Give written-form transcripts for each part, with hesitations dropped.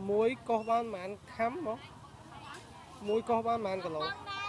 muối có bán màn khắm không? Muối có bán màn cả lỗ.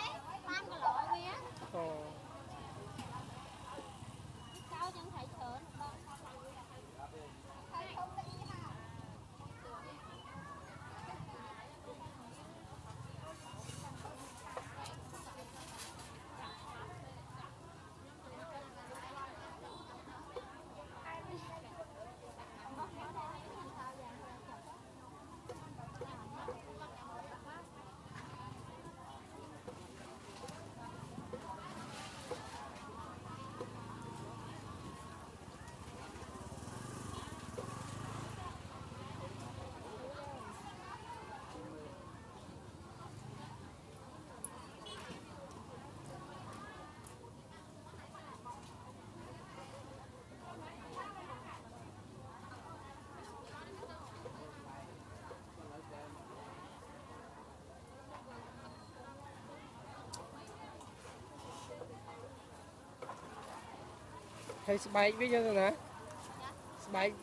Hay spike biết chưa nè? Spike.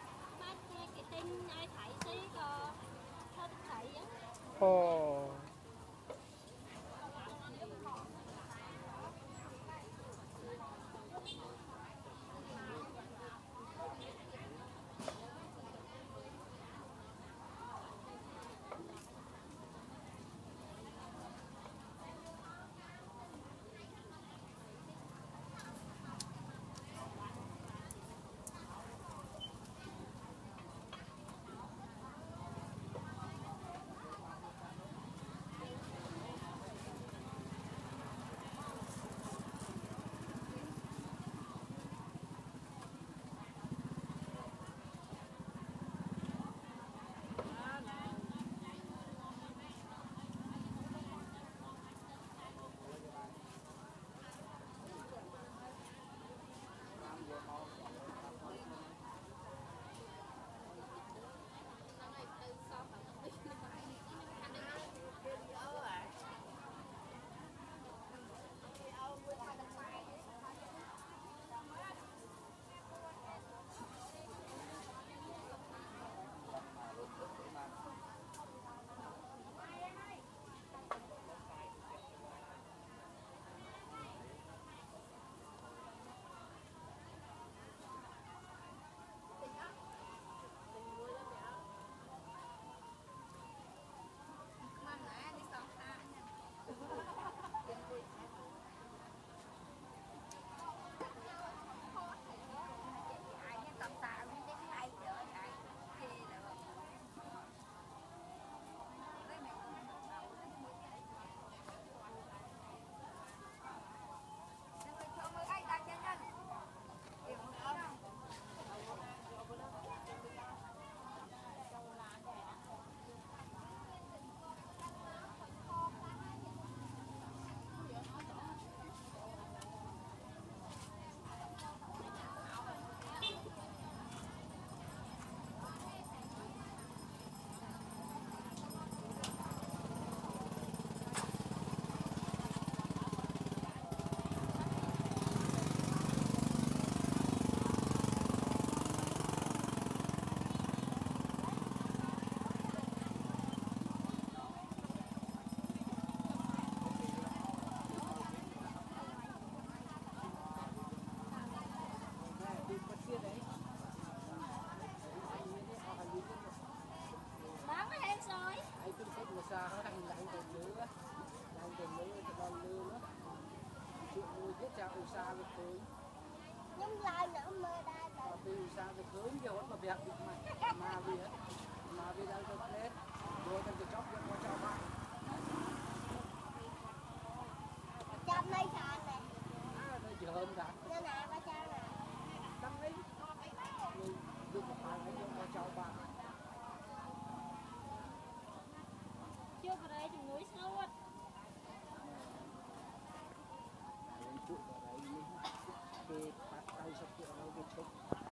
Ồ. Nhưng lại nữa mơ đây là từ xa từ hướng giờ vẫn mà việc mà vì đang được hết rồi đang được chóc cho cháu bạn trong đây sao này đây chỉ hơn cả nên là ba cha nè đăng ấy dùng một bài ấy cho cháu bạn chưa vào đây thì núi sâu á cái bắt tay sắp cái chúc